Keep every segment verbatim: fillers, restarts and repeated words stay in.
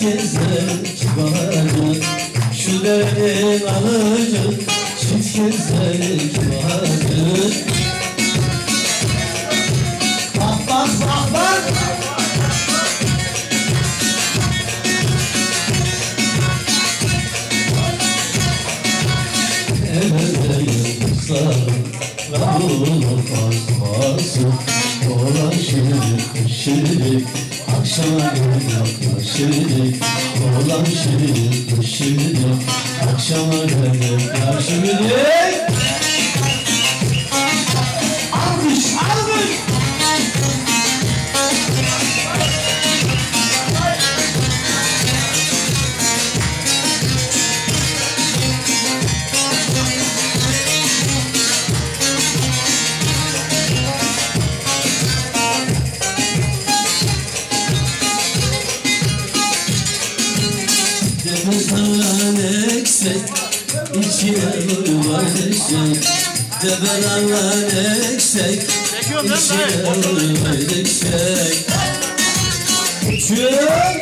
gezer kibarı, şu derin alıcı çift gezer kibarı. Bak bak bak bak. Emeğim sarı, Rabbul fasfası, dolaşır şirik, akşama yaklaşır. Dolaşır şirik, akşama yaklaşır. Alkış, alkış. Debelan eksek, içine uyulan eksek. Debelan eksek, içine uyulan eksek. Uçuyor.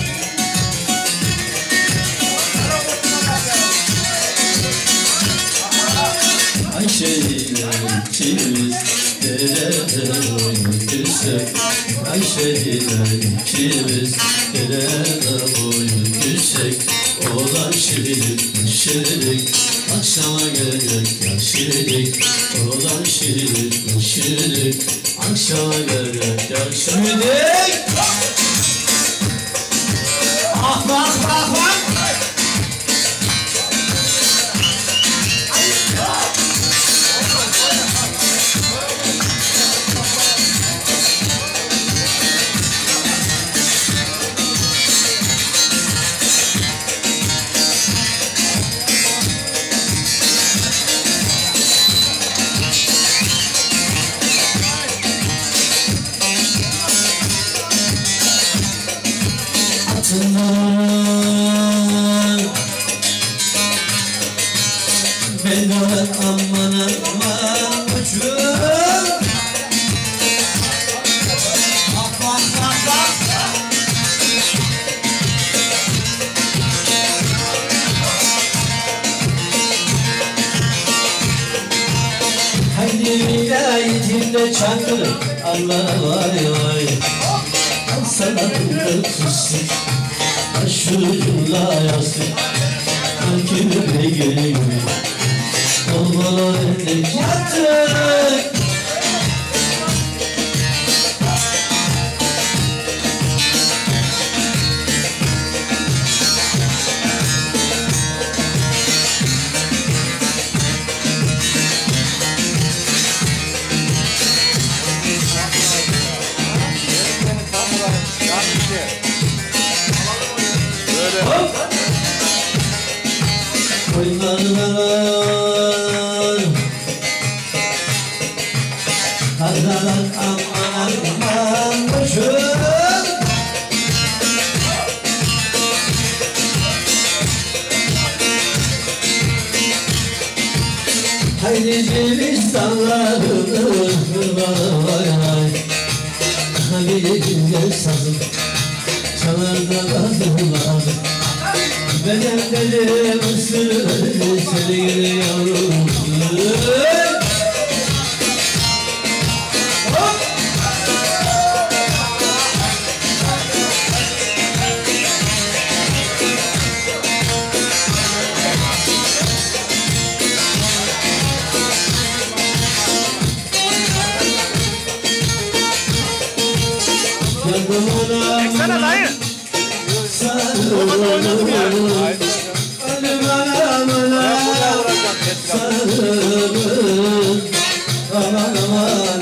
Ayşe'yle ikimiz derede uyuduysak, Ayşe'yle ikimiz derede uyuduysak, oğlan şirik şirik, akşama gelecek yaşirik. Oğlan şirik şirik, akşama gelecek yaşirik. Ah bak bak bak. Ben aman aman uçurum. Bak bak bak bak. Haydi vilayetinde çakır, Allah vay vay. Al sana bunu tutsun, başucumla yastık. Akime geliyor. Olmaları yattık. Hop! Oynanan Kardalan aman aman boşum. Haydi ceviz dallarını kurban vay vay. Hani güzel sazım çalar da lazım lazım. Benim dedim ısırır seni yavrum. Çeksene dayı. Olmadı oynadım ya. Aman aman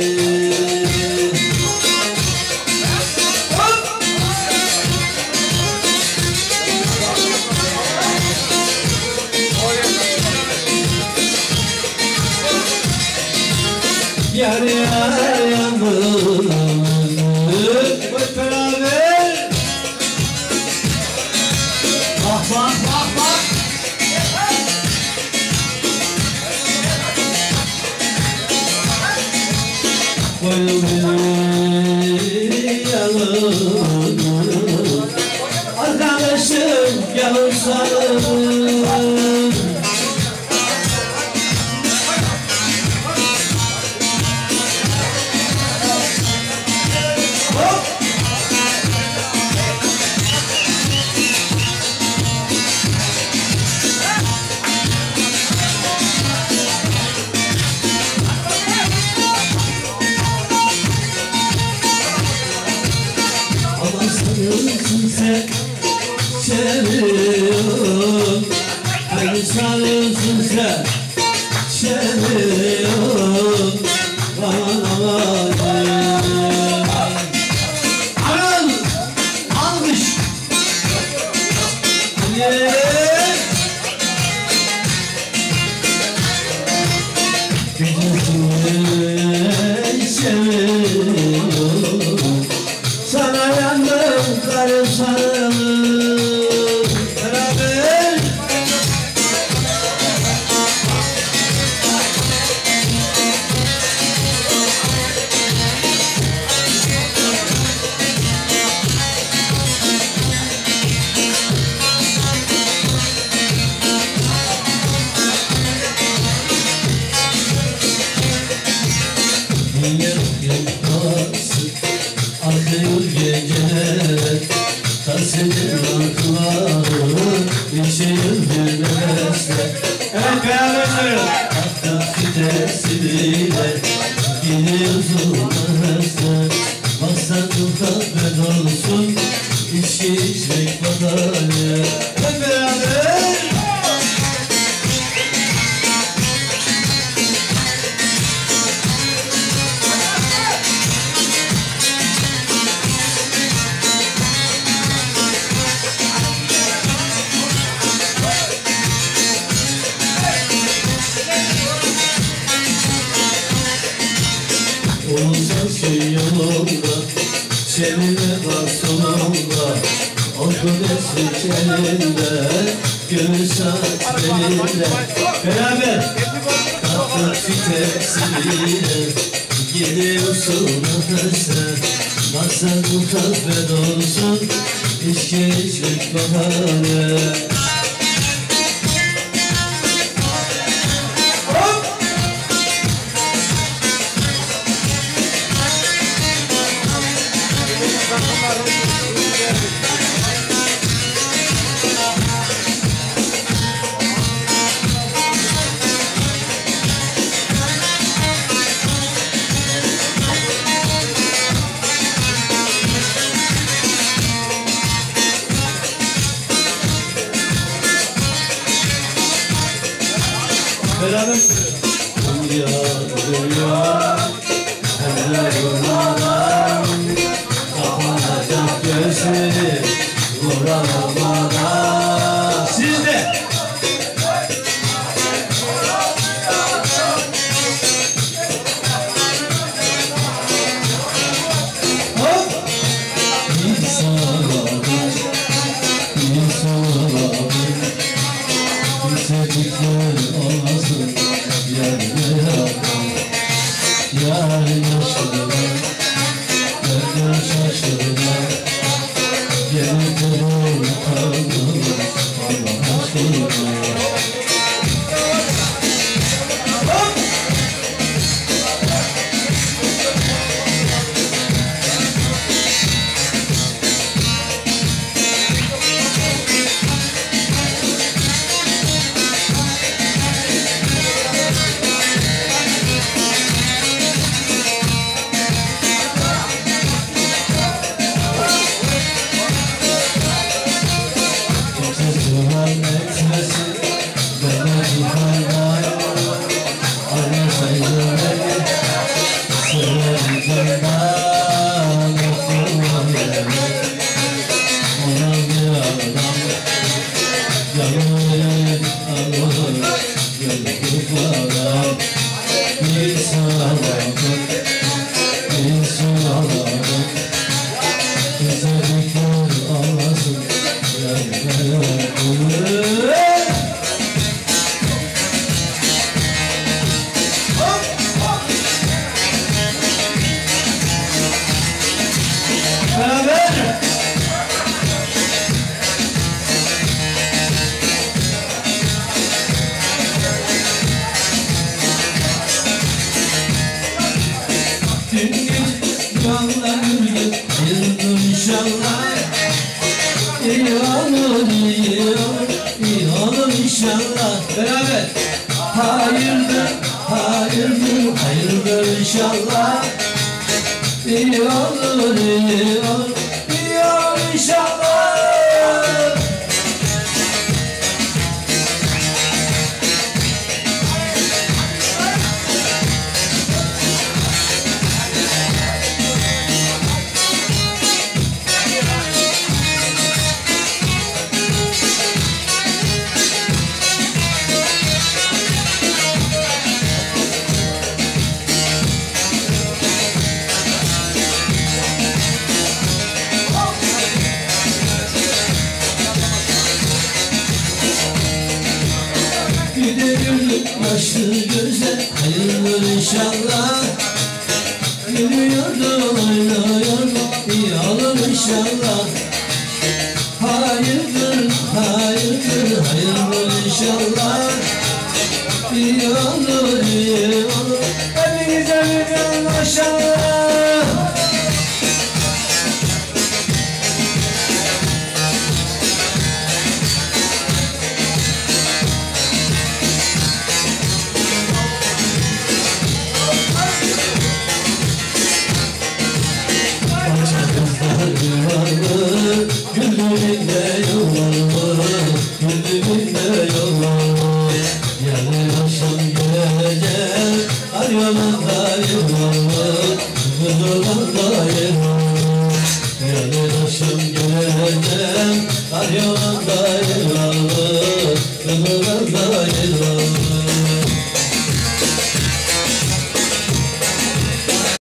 yar yar yangın hep beraber. Bak bak bak bak. Koyun beni yalın. Gavur sarılır. Sarılsın sen, seviyorum. Beni sarılsın sen, seviyorum. Aman aman aman almış. Güzel seviyorum. Sana yandım karım sarılır. Beraber akıyor geceler, tazedir akları, yaşayır gülmezler. Evet, beraber söylüyoruz. Hatta fitesiyle gidiyorsun arasına, maksatın kahve dolusun, içki içmek madalya. Hep beraber. Olursan şey yolunda, seninle bak sonunda. Okul esrik elinde, gönül saat belinde. Beraber tatlı fitesiyle gidiyorsun nefese. Maksat bu kahve dolsun, içki içmek bahane. Beraber dünya, dünya, eller durmadan, kapanacak gözleri vuramadan. Siz de. Hop. İnsanlar, insanlar. Sevdikler olmasın, yarın yapma, yarın yaşlarına, yarın şaşırına, gelip olur kalmalar. İyi olur, iyi olur, iyi olur inşallah. Beraber. Hayırdır, hayırdır, hayırdır inşallah. İyi olur, iyi olur, iyi olur inşallah. Gidelim yaşlı göze, hayırlı inşallah. Gülüyordu, oynuyordu, iyi olur inşallah. Hayırdır, hayırdır, hayırlı inşallah. İyi olur, iyi olur, hepinize bir can maşallah. Güldüğünde yollarım, güldüğünde yollarım. Yarın akşam gelecek, ar yolunda yollarım, huzurunda yollarım. Yarın akşam gelecek, ar yolunda yollarım, huzurunda